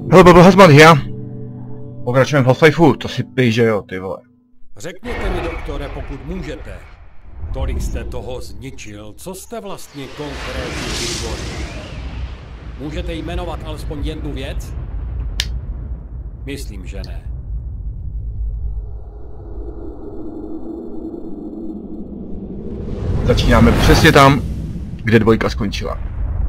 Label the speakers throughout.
Speaker 1: Hele, Bobo Hazmat, já. Pokračujeme v Half-Lifeu, to si pij, že jo, ty vole.
Speaker 2: Řekněte mi, doktore, pokud můžete. Tolik jste toho zničil, co jste vlastně konkrétně vytvořil? Můžete jmenovat alespoň jednu věc? Myslím, že ne.
Speaker 1: Začínáme přesně tam, kde dvojka skončila.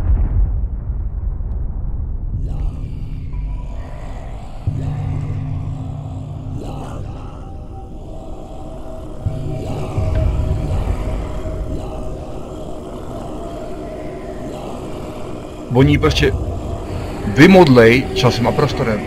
Speaker 1: Oni prostě vymodlej časem a prostorem.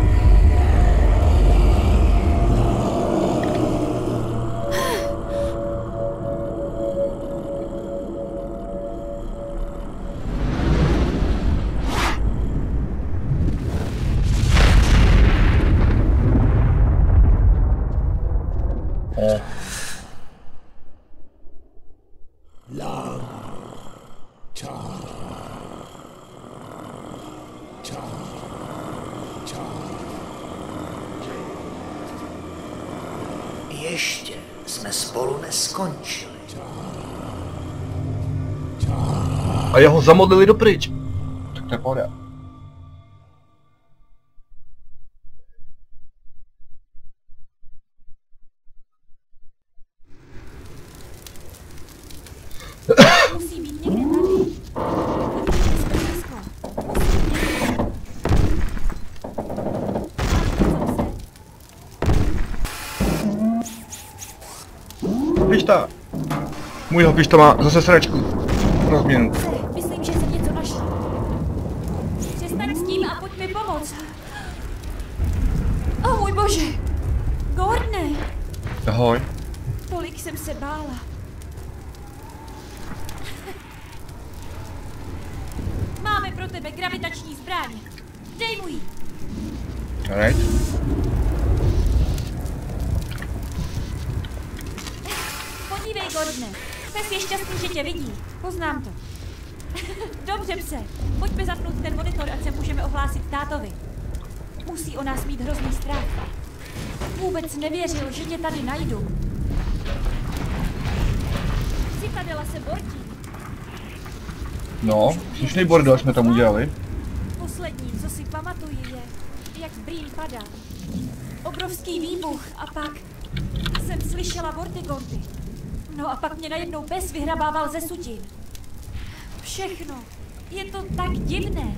Speaker 3: Ještě jsme spolu neskončili.
Speaker 1: A jeho zamodlili dopryč. Tak to je pohoda.
Speaker 4: Musí být někde tady.
Speaker 1: Pišta. Můj pišta má zase sračku. Na změnu.
Speaker 4: Myslím, že jsem něco našla. Přestaň s tím a pojď mi pomoct. O můj bože! Gordone!
Speaker 1: Ahoj.
Speaker 4: Tolik jsem se bála. Máme pro tebe gravitační zbraň. Dej mu ji.
Speaker 1: Alright.
Speaker 4: Podívej, Gordone. Pes je šťastný, že tě vidí. Poznám to. Dobře, pse. Pojďme zapnout ten monitor, ať se můžeme ohlásit tátovi. Musí o nás mít hrozný strach. Vůbec nevěřil, že tě tady najdu. Citadela se bortí.
Speaker 1: No, slušný bordel jsme tam udělali.
Speaker 4: Poslední, co si pamatuji, je, jak Breen padá. Obrovský výbuch a pak jsem slyšela vortigonty. No a pak mě najednou pes vyhrabával ze sutin. Všechno. Je to tak divné.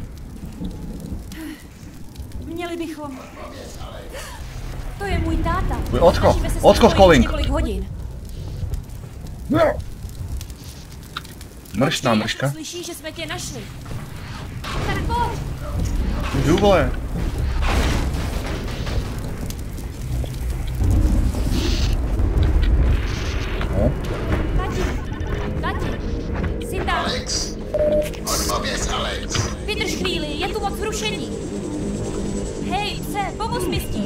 Speaker 4: Měli bychom... To je můj táta.
Speaker 1: Ocko calling.
Speaker 4: Několik hodin.
Speaker 1: No. Mrštná mrška.
Speaker 4: Slyší, že jsme tě našli. Tak pojď.
Speaker 1: Jdu, vole. No.
Speaker 4: Tati, jsi tam.
Speaker 3: Alex, odpověz, Alex.
Speaker 4: Vydrž chvíli, je tu moc rušení. Hej, pse, pomoz mi s tím.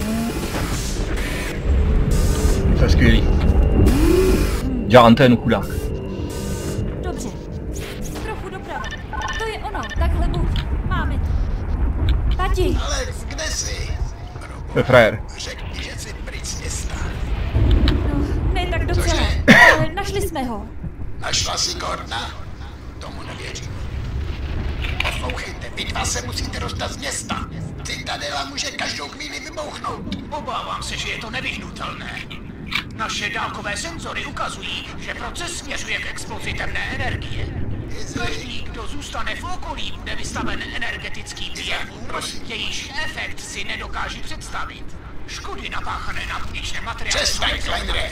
Speaker 1: To je skvělý. Dělá anténu, chudák.
Speaker 4: Dobře. Trochu doprava. To je ono, takhle buď. Máme to. Tati.
Speaker 3: Alex, kde jsi?
Speaker 1: To je frajer.
Speaker 3: Řekni, že jsi pryč z města.
Speaker 4: No, ne tak docela.
Speaker 3: Cože?
Speaker 4: Ale našli jsme ho.
Speaker 3: Našla jsi Gordona? Tomu nevěřím. Poslouchejte, vy dva se musíte dostat z města. Citadela může každou chvíli vybouchnout.
Speaker 5: Obávám se, že je to nevyhnutelné. Naše dálkové senzory ukazují, že proces směřuje k explozi temné energie. Každý, kdo zůstane v okolí, bude vystaven energetickým jevům, jejíž efekt si nedokáží představit. Škody napáchané na půjčném materiálu...
Speaker 3: Přestaň, Kleinre.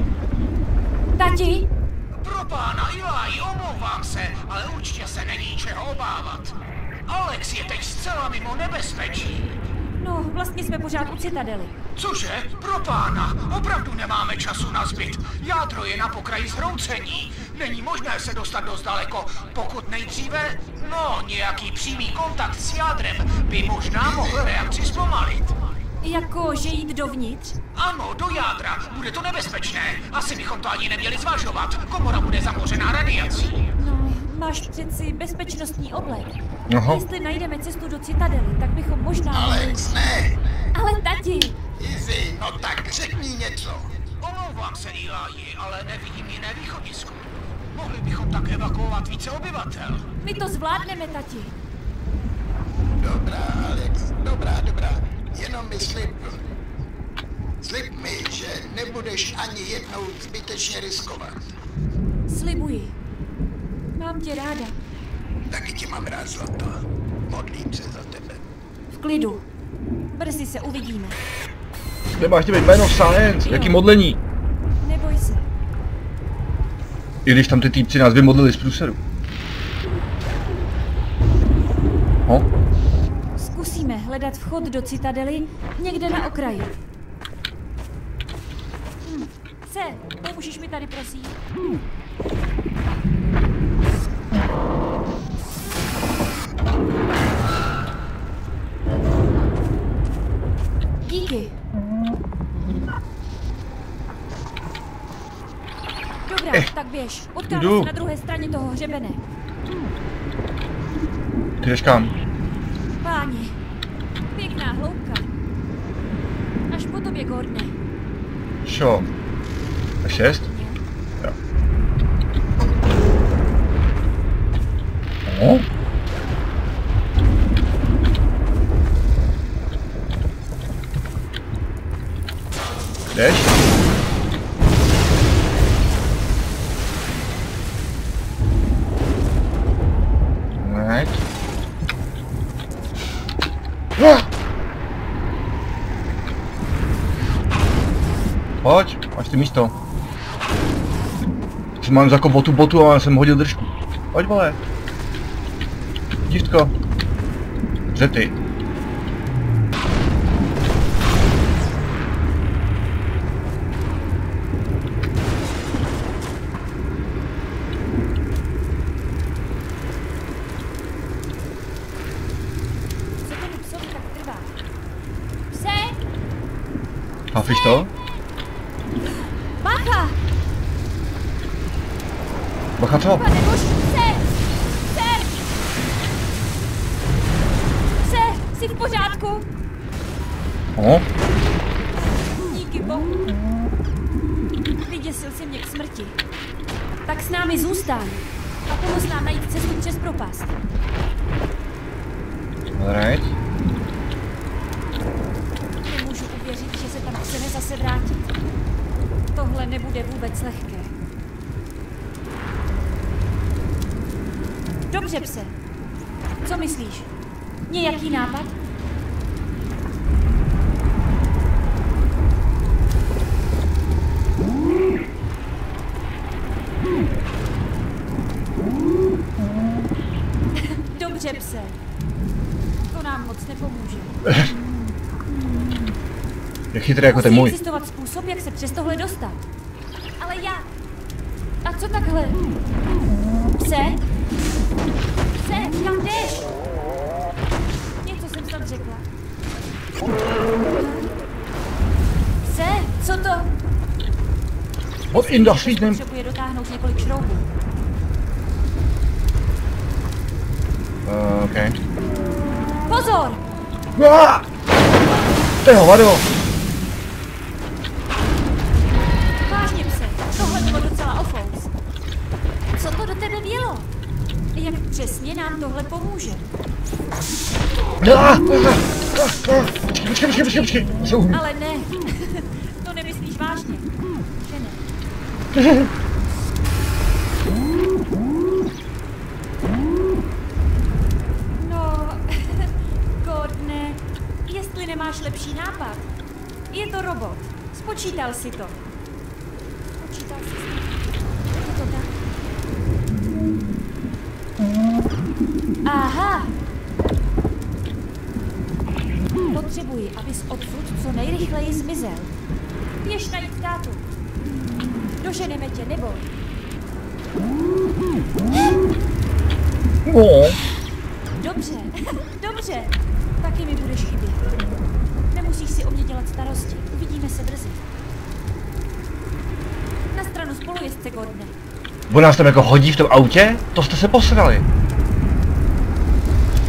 Speaker 4: Tati.
Speaker 5: Pro pána Eli, omlouvám se, ale určitě se není čeho obávat. Alex je teď zcela mimo nebezpečí.
Speaker 4: No, vlastně jsme pořád u Citadely.
Speaker 5: Cože? Pro pána, opravdu nemáme času na zbyt. Jádro je na pokraji zhroucení. Není možné se dostat dost daleko, pokud nejdříve... No, nějaký přímý kontakt s jádrem by možná mohl reakci zpomalit.
Speaker 4: Jako, že jít dovnitř?
Speaker 5: Ano, do jádra. Bude to nebezpečné. Asi bychom to ani neměli zvažovat. Komora bude zamořená radiací.
Speaker 4: No, máš přeci bezpečnostní oblek.
Speaker 1: Aha.
Speaker 4: Jestli najdeme cestu do Citadely, tak bychom možná...
Speaker 3: Alex, ne!
Speaker 4: Ale tati!
Speaker 3: Izzy, no tak řekni něco.
Speaker 5: Omlouvám se, Eli, ale nevidím jiné východisko. Mohli bychom tak evakuovat více obyvatel.
Speaker 4: My to zvládneme, tati.
Speaker 3: Dobrá, Alex, dobrá. Jenom mi slib mi, že nebudeš ani jednou zbytečně riskovat.
Speaker 4: Slibuji. Mám tě ráda.
Speaker 3: Taky tě mám rád, zlato. Modlím se za tebe.
Speaker 4: V klidu. Brzy se uvidíme.
Speaker 1: Nemáš být Man of Science, jaký modlení.
Speaker 4: Neboj se.
Speaker 1: I když tam ty týpci nás vymodlili z průseru. No?
Speaker 4: Zkusíme hledat vchod do Citadely někde na okraji. Se, pomůžeš mi tady, prosím? Díky. Dobrá, tak běž. Potkáme se na druhé straně toho hřebene.
Speaker 1: Ty jdeš kam?
Speaker 4: Páni, pěkná hloubka. Až po tobě, Gordne.
Speaker 1: Šo? A 6? Jo. No? Jdeš? Right. Pojď, máš ty místo. Jsem mám zakopal tu botu a jsem hodil držku. Pojď, vole. Dívko. Kde ty?
Speaker 4: Co tomu psovi tak trvá? Pse?
Speaker 1: Chápeš to?
Speaker 4: Bacha!
Speaker 1: Bacha co?
Speaker 4: Pane bož, pse! Pse! Pse, jsi v pořádku?
Speaker 1: No?
Speaker 4: Díky bohu. Vyděsil jsi mě k smrti. Tak s námi zůstaň a pomoz nám najít cestu přes propast.
Speaker 1: Alright.
Speaker 4: Nemůžu uvěřit, že se tam chceme zase vrátit. Tohle nebude vůbec lehké. Dobře, pse. Co myslíš? Nějaký nápad? Dobře, pse. To nám moc nepomůže.
Speaker 1: Je chytrý jako ten
Speaker 4: Musí
Speaker 1: můj.
Speaker 4: existovat způsob, jak se přes tohle dostat. Ale jak? A co takhle? Pse? Pse, kam jdeš? Něco jsem snad řekla. Pse, co to?
Speaker 1: What in the sweet name?
Speaker 4: Potřebuje dotáhnout několik šroubů.
Speaker 1: Okay.
Speaker 4: Pozor!
Speaker 1: To je hovado!
Speaker 4: Vážně, pse, tohle bylo docela ofous. Co to do tebe vělo? Jak přesně nám tohle pomůže?
Speaker 1: Počkej.
Speaker 4: Ale ne, to nemyslíš vážně, že ne? No, Gordne, jestli nemáš lepší nápad. Je to robot, spočítal si to. Spočítal jsi to. Je to tak? Aha! Potřebuji, abys odsud co nejrychleji zmizel. Běž najít tátu. Doženeme tě, neboj. Dobře, dobře. Taky mi budeš chybět. Nemusíš si o mě dělat starosti. Uvidíme se brzy. Na stranu spolujezdce, Gordne.
Speaker 1: On nás tam jako hodí v tom autě? To jste se posrali.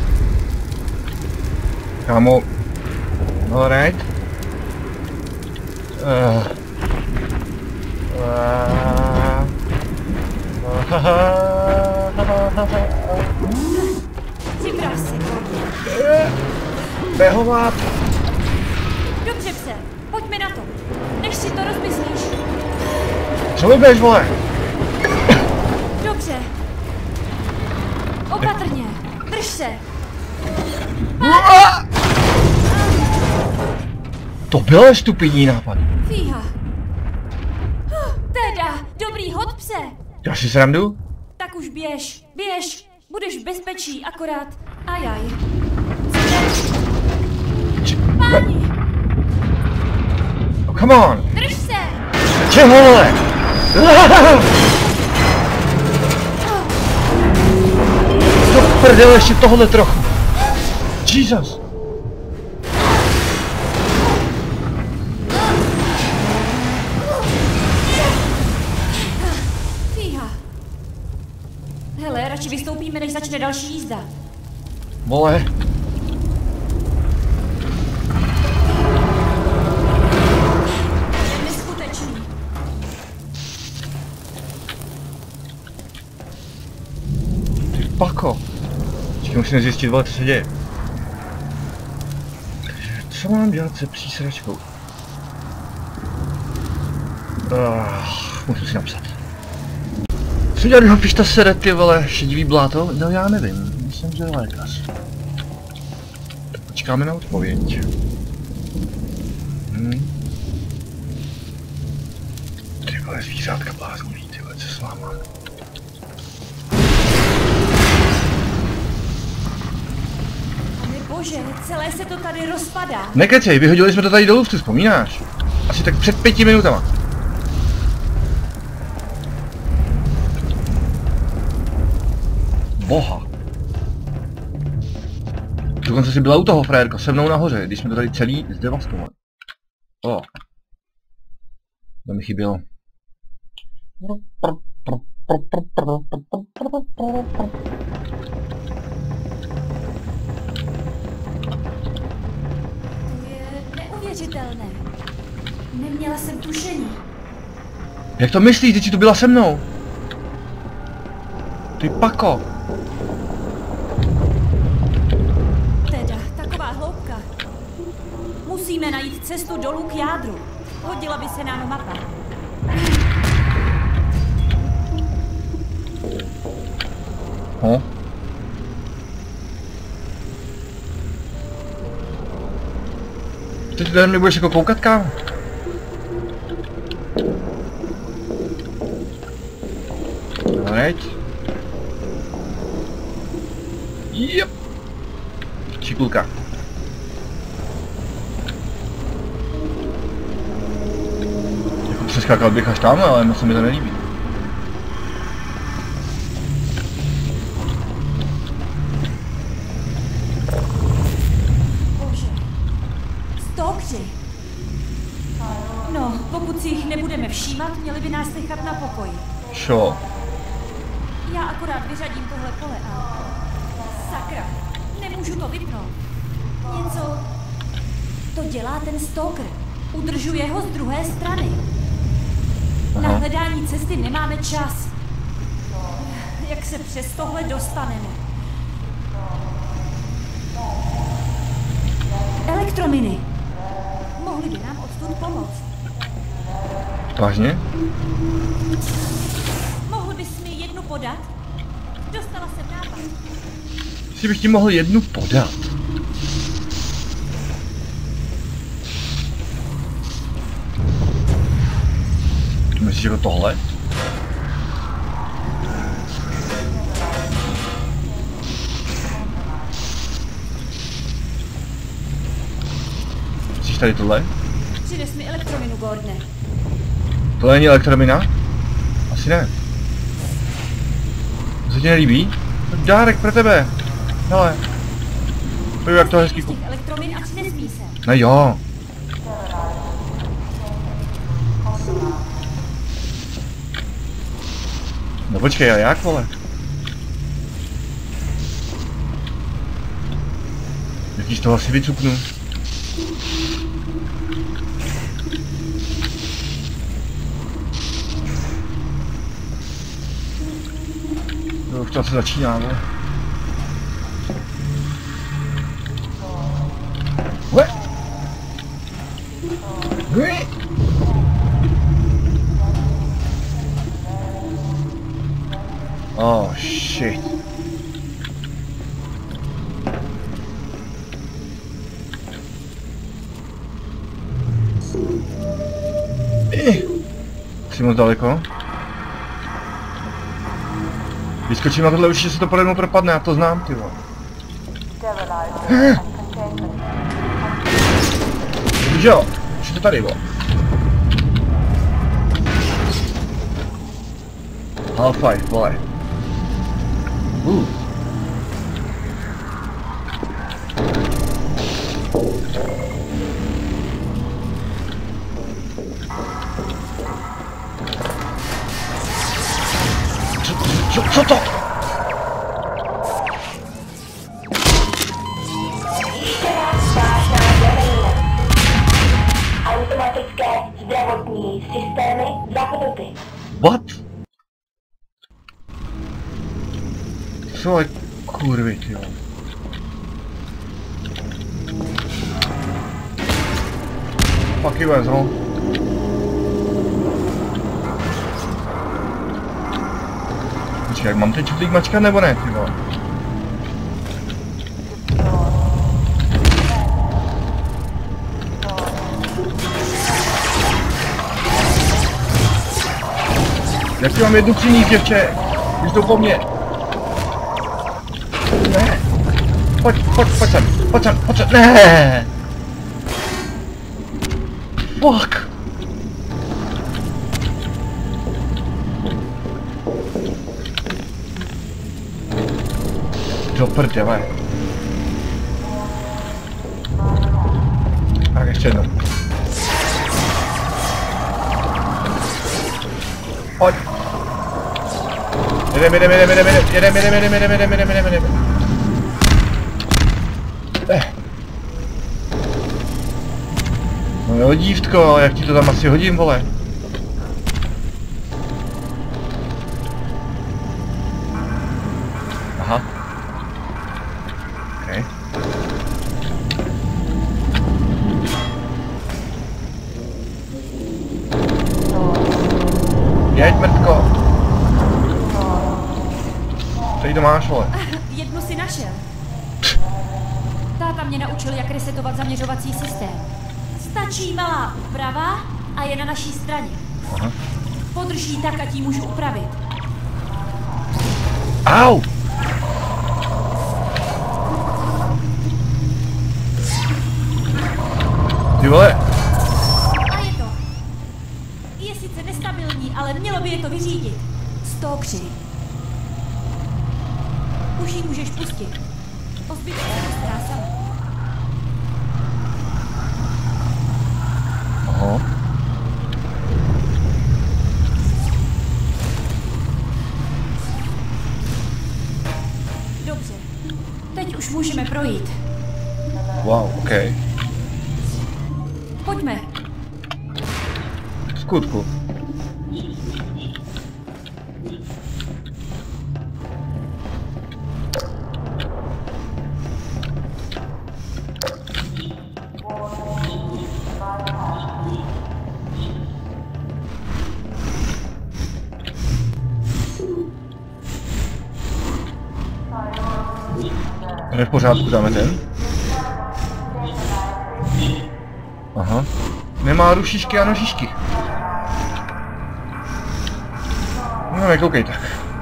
Speaker 1: Kámo. Alright.
Speaker 4: Připrav se.
Speaker 1: Behovat.
Speaker 4: Dobře, pse. Pojďme na to. Než si to rozmyslíš.
Speaker 1: Co mi běž, vole?
Speaker 4: Dobře. Opatrně. Drž se.
Speaker 1: To byl stupidní nápad.
Speaker 4: Fíha. Teda, dobrý hod, pse.
Speaker 1: Já si srandu?
Speaker 4: Tak už běž. Běž. Budeš v bezpečí, akorát. Ajaj. Páni,
Speaker 1: Oh, come on.
Speaker 4: drž se.
Speaker 1: Čeho, vole? Do prdele, ještě tohle trochu. Jesus.
Speaker 4: Fíha. Hele, radši vystoupíme, než začne další jízda.
Speaker 1: Vole.
Speaker 4: Neskutečný.
Speaker 1: Ty pako. Počkej, musíme zjistit, vole, co se děje. Takže, co mám dělat se psí sračkou? Musím si napsat. Co dělat, když ta sere, ty vole, šedivý bláto? No já nevím, myslím, že je lékař. Počkáme na odpověď. Ty vole, zvířátka bláznivý, ty vole, co s váma?
Speaker 4: Pane bože, celé se to tady rozpadá.
Speaker 1: Nekecej, vyhodili jsme to tady dolů, ty vzpomínáš? Asi tak před 5 minutama. Boha. Dokonce jsi byla u toho, frajerko, se mnou nahoře, když jsme to tady celý zdevastovali. O. To mi chybělo.
Speaker 4: To je neuvěřitelné. Neměla jsem tušení.
Speaker 1: Jak to myslíš, teď jsi tu byla se mnou? Ty pako.
Speaker 4: Teda, taková hloubka. Musíme najít cestu dolů k jádru. Hodila by se nám mapa.
Speaker 1: Ho? Teď tady nebudeš jako koukat, kámo? Alright. Yep. Šikulka. Jako přeskákal bych až tam, ale moc se mi to nelíbí.
Speaker 4: Bože. Stalkři. No, pokud si jich nebudeme všímat, měli by nás nechat na pokoji.
Speaker 1: Šo.
Speaker 4: Já akorát vyřadím tohle pole a... Sakra, nemůžu to vypnout. Něco... To dělá ten stalker. Udržuje ho z druhé strany. Na hledání cesty nemáme čas. Jak se přes tohle dostaneme? Elektrominy. Mohli by nám odtud pomoct.
Speaker 1: Vážně?
Speaker 4: Mohl bys mi jednu podat? Dostala jsem nápad.
Speaker 1: Si bych ti mohl jednu podat. Myslíš jako tohle? Myslíš tady tohle?
Speaker 4: Přines mi elektrominu, Gordone.
Speaker 1: Tohle není elektromina? Asi ne. To se ti nelíbí? Dárek pro tebe. Hele. Pojď, jak to hezký kup.
Speaker 4: Elektromin a přines mi se.
Speaker 1: No jo. No počkej, a jak, vole? Jaký z toho asi vycuknu? To už to asi začíná, ne? Oh shit. Jsi moc daleko? Vyskočím na tohle, určitě se to pode mnou propadne, já to znám, ty vole. Víš jo, už je to tady, vole. Half-Life, vole. Co to?
Speaker 6: Automatické zdravotní systémy zapnuty.
Speaker 1: What? Co je kurvy, tyjo. Fuck you, asshole. Počkej, jak mám teď čutlík mačka nebo ne, ty vole? Jak ti mám jednu přiníst, děvče? Už to po mně. Ne. Pojď sem, ne. Fuck. Do prdele. Tak ještě jednou. Pojď. Jedem. No jo, dívtko, jak ti to tam asi hodím, vole? Aha. Okay. Jeď, mrtko. Tady to máš, vole.
Speaker 4: Jednu si našel. Táta mě naučil, jak resetovat zaměřovací systém. Stačí malá úprava a je na naší straně.
Speaker 1: Aha.
Speaker 4: Podrž jí tak, ať ji můžu upravit.
Speaker 1: Au! Ty vole!
Speaker 4: A je to. Je sice nestabilní, ale mělo by je to vyřídit. Stalkři. Už ji můžeš pustit. O zbytek se postará sama.
Speaker 1: Aha.
Speaker 4: Dobře. Teď už můžeme projít.
Speaker 1: Wow, ok.
Speaker 4: Pojďme.
Speaker 1: V skutku. Je v pořádku, dáme ten. Aha. Nemá rušičky a nožičky. No nekoukej tak.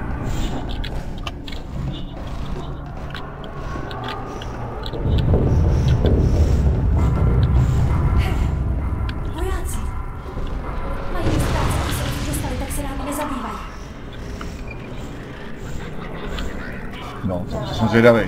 Speaker 4: Vojáci. Mají stát, aby se už dostali, tak se námi nezabývají.
Speaker 1: No, to jsem zvědavý.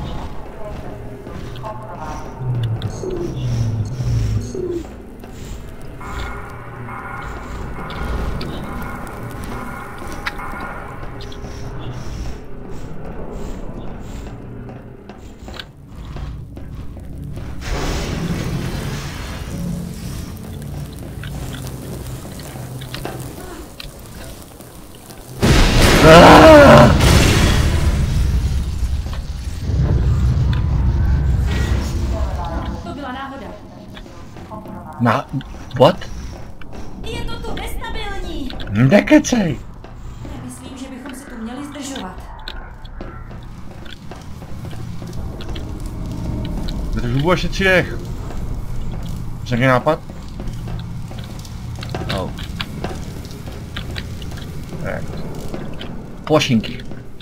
Speaker 1: Na... What?
Speaker 4: Je to tu nestabilní.
Speaker 1: Nekecej!
Speaker 4: Nemyslím, že bychom se tu měli zdržovat.
Speaker 1: Zdržu ještě 3 dech. Řekni nápad? Oh. Tak. Plošinky.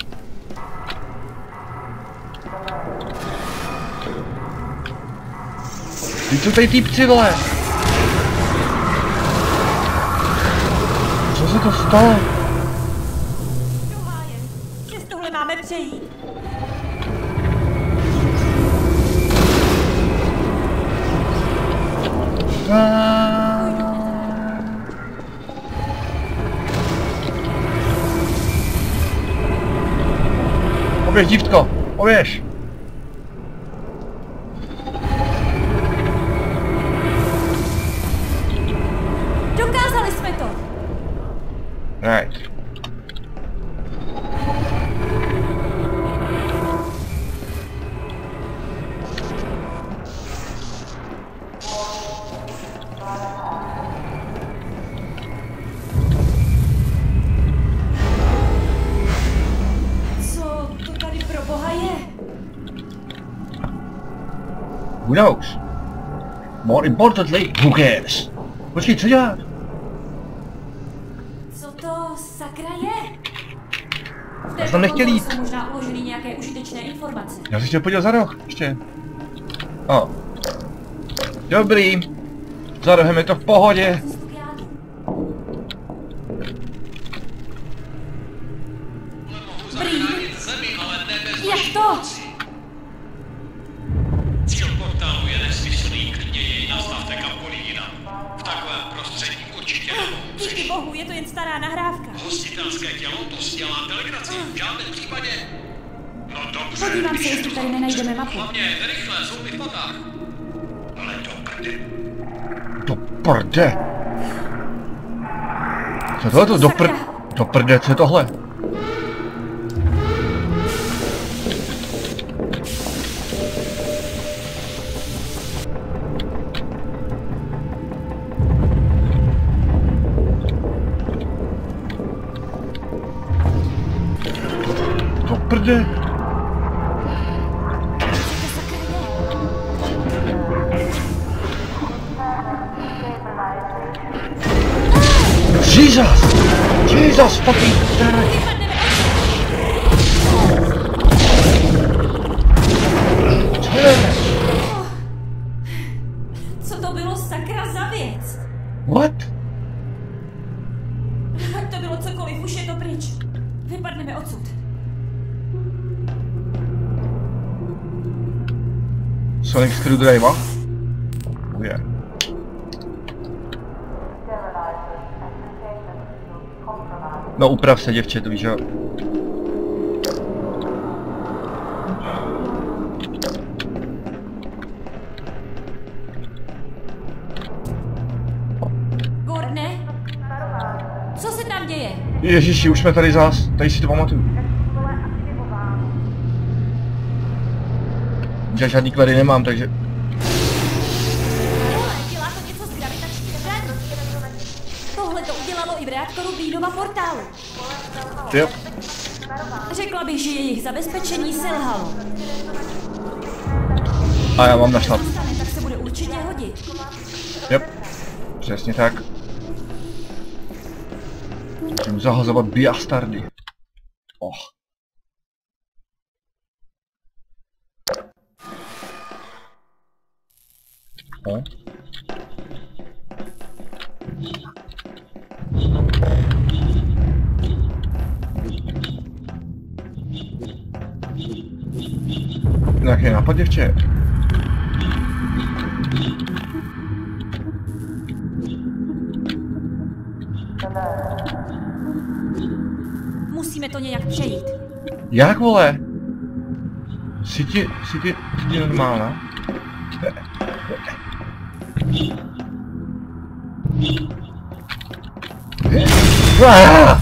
Speaker 1: Ty co tady týpci, vole? Co se to stalo?
Speaker 4: Do háje. Přes tohle máme přejít.
Speaker 1: Oběž, dívko, oběž.
Speaker 4: Dokázali jsme to.
Speaker 1: Right.
Speaker 4: Co to tady pro boha je?
Speaker 1: Who knows? More importantly, who cares? Počkej, co dělat?
Speaker 4: Co to sakra je? V
Speaker 1: Já jsem nechtěl jít.
Speaker 4: Jsou možná uložený nějaké užitečné informace.
Speaker 1: Já se chtěl podívat za roh, ještě. O. Dobrý. Za rohem je to v pohodě.
Speaker 4: Cestu k jádru. Jak to?
Speaker 2: Cíl portálu je nesmyslný, klidně jej nastavte kamkoliv jinam. V takovém prostředí určitě nemohu
Speaker 4: Díky
Speaker 2: přežít.
Speaker 4: bohu, je to jen stará nahrávka.
Speaker 2: Hostitelské tělo to sdělá telegraci, v žádném případě. No dobře,
Speaker 4: Podívám se, jestli tady nenajdeme mapu.
Speaker 2: hlavně rychle, jsou mi v patách. Ale do prdy.
Speaker 1: Do prde. Co tohle to? Do prde, co je tohle? Do prde. Jesus! Jesus fucking Christ!
Speaker 4: Co to bylo sakra za věc?
Speaker 1: What?
Speaker 4: Ať to bylo cokoliv, už je to pryč. Vypadneme odsud.
Speaker 1: Sonic Screwdriver? Oh yeah. No uprav se, děvče, to víš, jo.
Speaker 4: Gordone? Co se tam děje?
Speaker 1: Ježiši, už jsme tady zás, tady si to pamatuju. Já žádný klady nemám, takže...
Speaker 4: Hele, dělá to něco s gravitační zbraní. Tohle to udělalo i v reaktoru Beanova portálu.
Speaker 1: Jo.
Speaker 4: Řekla bych, že jejich zabezpečení selhalo.
Speaker 1: A já mám našlat.
Speaker 4: Dostane, tak se bude určitě hodit.
Speaker 1: Jo. Přesně tak. Musím zahazovat biastardy. Oh. Oh. Nějaký nápad, děvče?
Speaker 4: Musíme to nějak přejít.
Speaker 1: Jak, vole? Jsi ti normálna? Ah!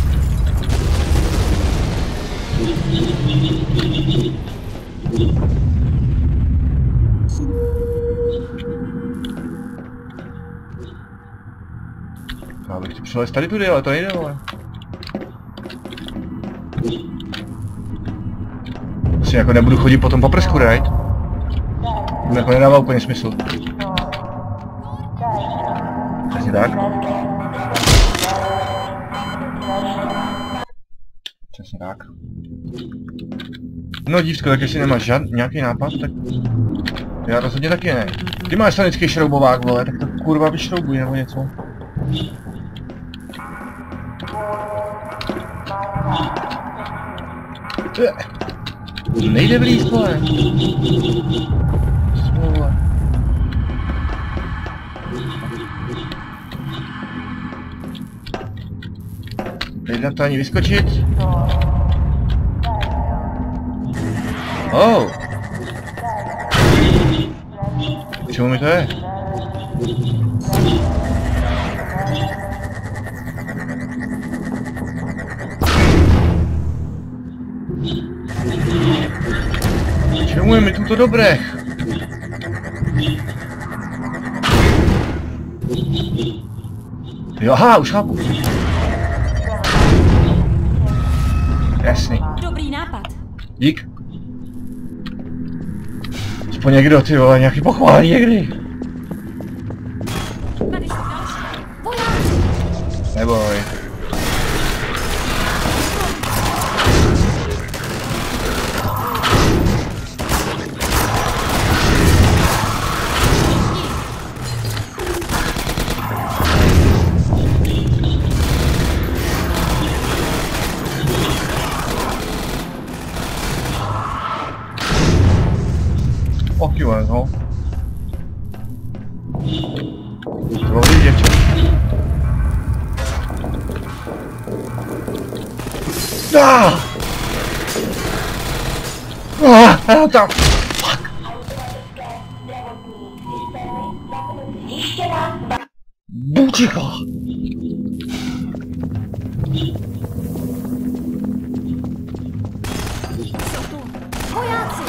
Speaker 1: Já bych ti přilez tady tudy, ale to nejde, vole. Asi jako nebudu chodit potom po prsku, right? To jako nedává úplně smysl. Přesně tak. Přesně tak. No dívsko, tak jestli nemáš nějaký nápad, tak... Já rozhodně taky ne. Ty máš sanický šroubovák, vole, tak to kurva vyšroubuj nebo něco. Nejde vlízt, vole. Vole. Nejde na to ani vyskočit. Oh. K čemu mi to je? Čemu je mi tuto dobré? Jo, aha, už chápu. Jasný.
Speaker 4: Dobrý nápad.
Speaker 1: Dík. Aspoň někdo, ty vole, nějaký pochválí někdy.
Speaker 4: Tady jsou další. Vojáci!
Speaker 1: Neboj. Okiłem, no. To wyjdziecie. Tam! Fuck! Bucicha!
Speaker 4: Jsou tu. Vojáci!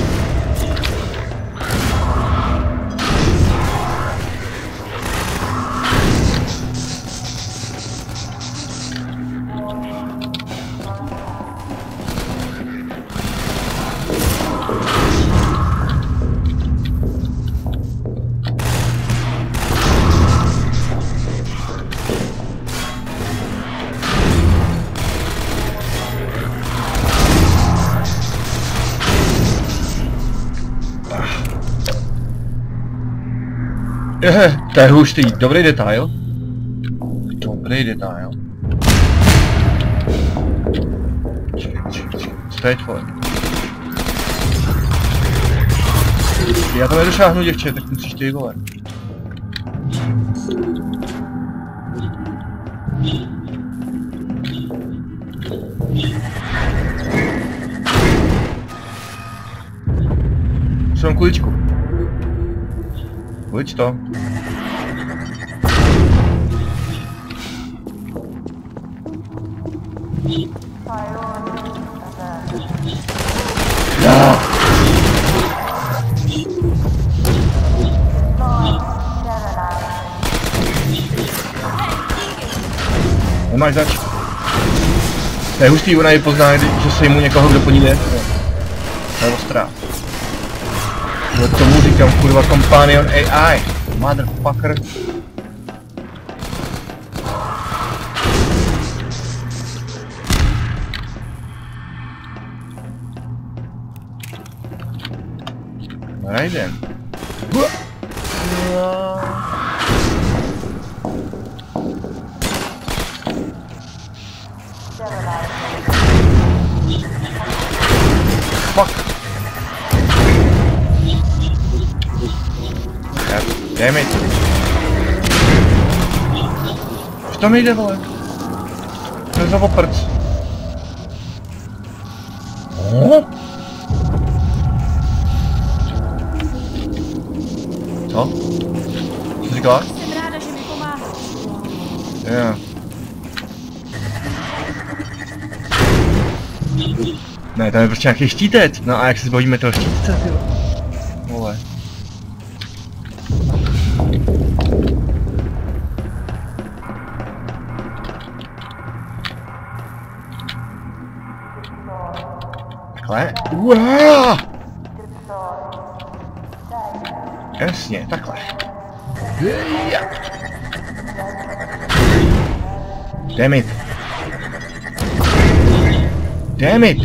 Speaker 1: To je hustý, dobrý detail. Dobrý detail. Co teď, vole? Já to nedošáhnu, děvče, tak musíš ty, vole. Jsem kuličku. Kulič to. Nemáš zač. To je hustý, ona ji pozná, že se jmu někoho, kdo po ní jde. To je ostrá. No tomu říkám, kurva, Companion AI. Motherfucker. Raiden. Fuck. Damn it. Už to mi jde, vole. To je za oprc. Co? Co jsi říkala?
Speaker 4: Jsem ráda, že mi pomáháš.
Speaker 1: Yeah. Ne, tam je prostě nějaký štítec. No a jak se zbavíme toho štítce, ty vole. Takhle. Uá! Jasně, takhle. Hejja. Damn it. Damn it.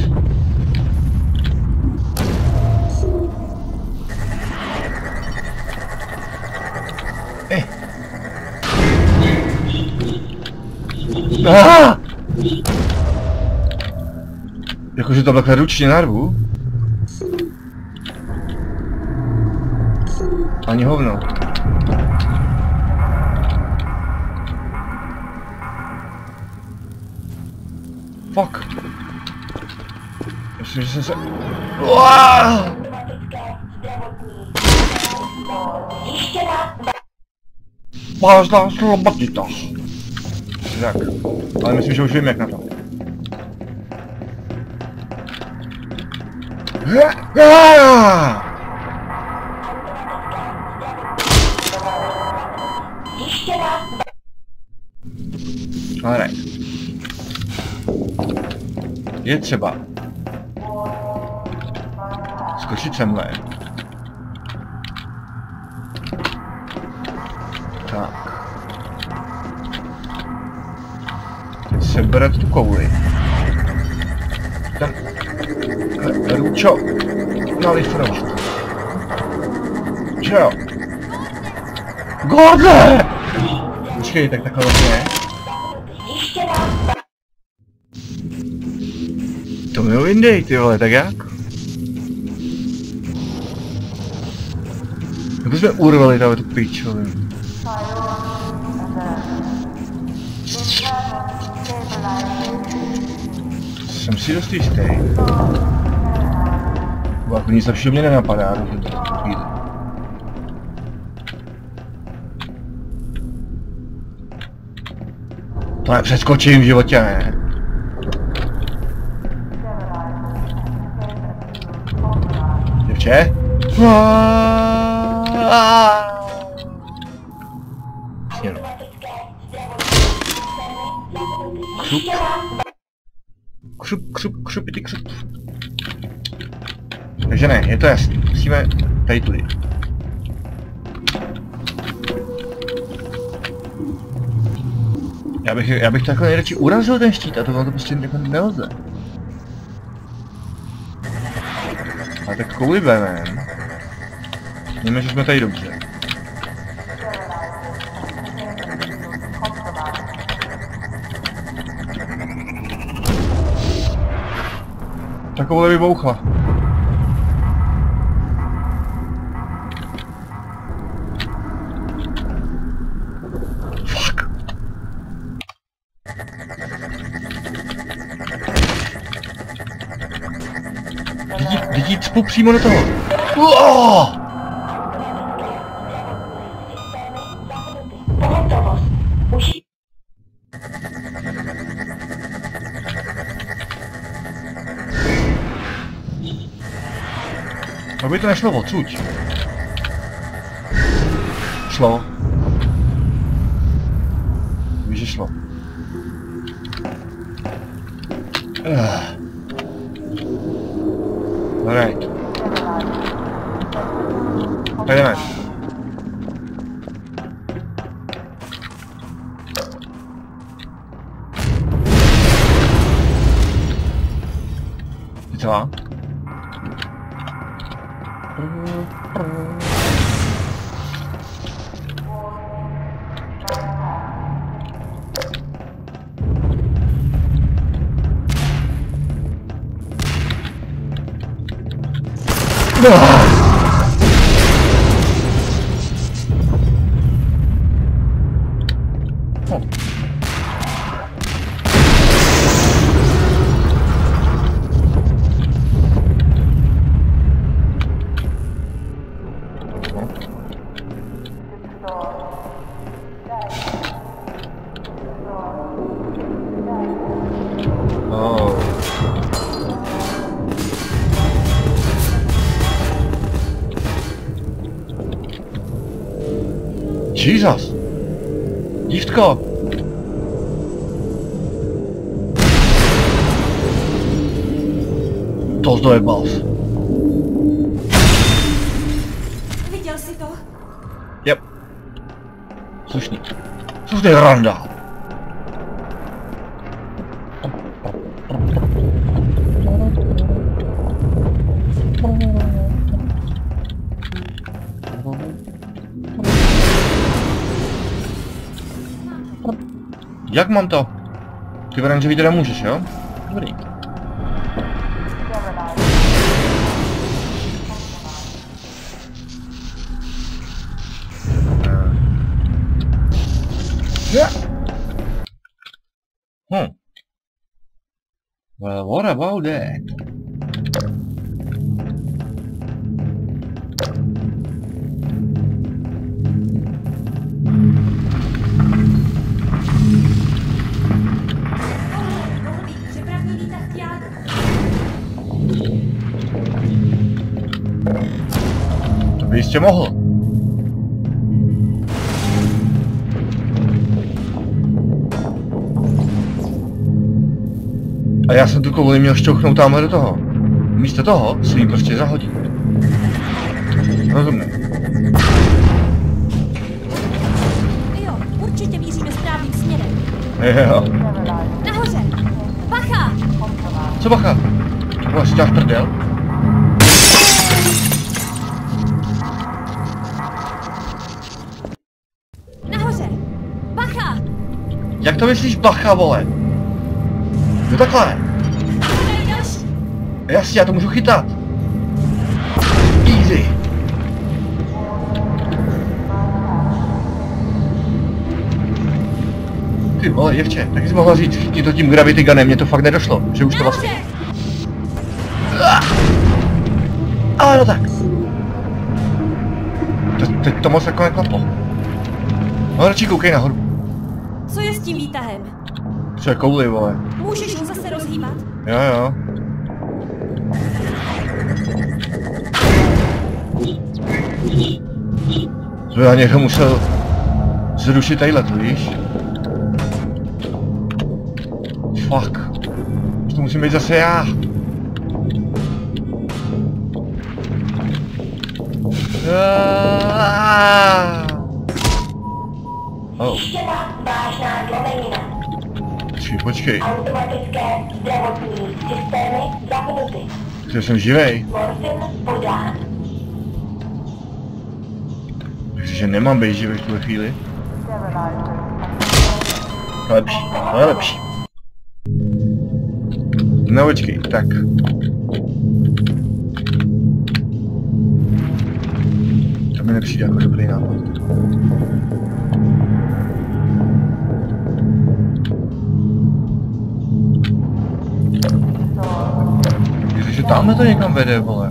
Speaker 1: Jakože to takhle ručně narvu? Ani hovno. Fuck. Myslím, že jsem se... Uaaaa! Vážná slobodita. Tak, ale myslím, že už vím jak na to. Alright. Je třeba skočit semhle. Tak. Sebrat tu kouli. Tam. Ručo. Na lifrost. Čau. Gordle! Počkej, tak takhle vlastně. To mi ho vyndej, ty vole, tak jak? Jak jsme urvali tady tu pičovinu? Jsem si dost jistý. Jako nic lepšího mě nenapadá, rozhodně. To nepřeskočím v životě, ne? Děvče? Křup. Takže ne, je to jasný. Musíme tady tudy. Já bych takhle nejradši urazil ten štít a tohle to prostě jako nelze. A tak kouli vemem. Víme, že jsme tady dobře. Takovou vybouchla. Fuck. Lidi cpu přímo do toho. Aby to nešlo odsud. Šlo. Víš, že šlo. Alright. Tak jdeme. Je celá? Jesus! Dívko! Sos dojebal.
Speaker 4: Viděl jsi to?
Speaker 1: Yep. Slušný. Slušný randa. Jak mám to? Ty oranžový teda můžeš, jo? Dobrý. Well, what about that? To by jistě mohl. A já jsem tu kouli měl šťouchnout tamhle do toho. Místo toho si ji prostě zahodit. Rozumím.
Speaker 4: Jo, určitě míříme správným směrem.
Speaker 1: Jo.
Speaker 4: Nahoře! Bacha!
Speaker 1: Co bacha? To si děláš prdel?
Speaker 4: Nahoře! Bacha!
Speaker 1: Jak to myslíš bacha, vole? No takhle.
Speaker 4: Tady další!
Speaker 1: Jasně, já to můžu chytat. Easy. Ty vole, děvče, tak jsi mohla říct, chytni to tím gravity gunem, mně to fakt nedošlo, že už to vlastně... Ale no tak. Teď to moc jako neklaplo. No radši koukej nahoru.
Speaker 4: Co je s tím výtahem?
Speaker 1: Co je kouli, vole?
Speaker 4: Můžeš ho zase rozhýbat?
Speaker 1: Jo, jo. To já někdo musel zrušit tadyhle, víš? Fuck. Už to musím být zase já. Oh.
Speaker 6: Vážná zlomenina.
Speaker 1: Počkej.
Speaker 6: Automatické zdravotní systémy zapnuty.
Speaker 1: Já jsem živej.
Speaker 6: Morfin podán.
Speaker 1: Takže nemám být živej v tuhle chvíli. To je lepší, to je lepší. No počkej, tak. To mi nepřijde jako dobrý nápad. Že tamhle to někam vede, vole.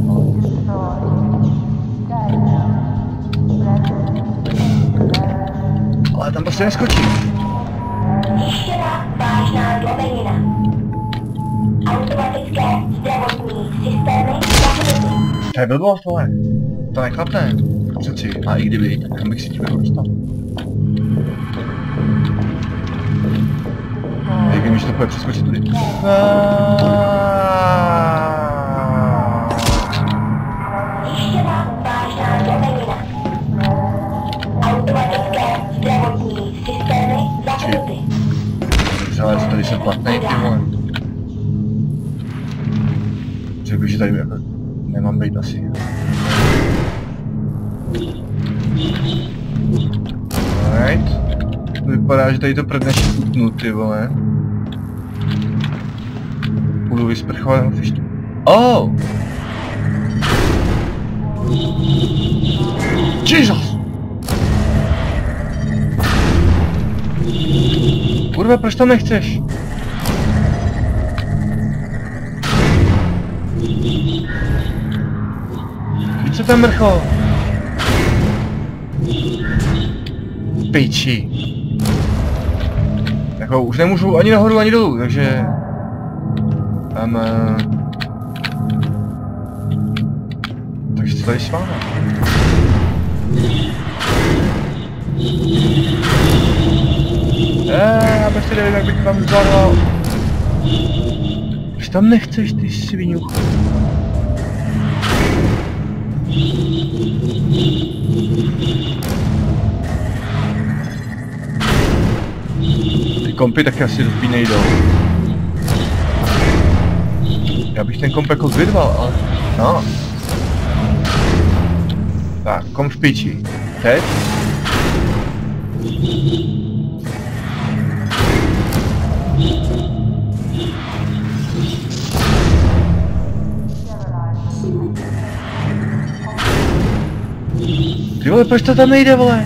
Speaker 1: Ale tam prostě neskočí.
Speaker 6: Zjištěna vážná zlomenina. Automatické zdravotní systémy zapnuty.
Speaker 1: To je blbost, vole. To neklapne. Přeci. A i kdyby, tak tam bych si tím dostal. Jak vím, že to půjde přeskočit tudy.
Speaker 6: Zjištěna vážná zlomenina. Automatické zdravotní systémy zapnuty.
Speaker 1: Ale co tady jsem platnej, ty vole. Řekl bych, že tady jako nemám být asi. Alright. To vypadá, že tady to prdneš utnu, ty vole. Budu vysprchovat na fištu. Oh! Jesus! Kurva, proč tam nechceš? Víš co tam mrcho? Piči. Jako už nemůžu ani nahoru, ani dolů, takže... Takže co tady s váma? Já prostě nevím, jak bych vám zvládal. Už tam nechceš, ty sviňuchu. Ty kompy taky asi do spíny nejdou. Já bych ten komp jako vyrval, ale... No. Tak, komp v piči. Teď? Ty vole, proč to tam nejde, vole?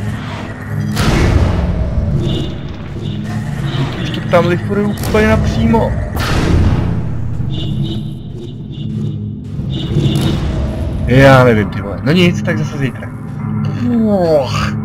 Speaker 1: Už to tam liftuje úplně napřímo. Já nevím, ty vole. No nic, tak zase zítra.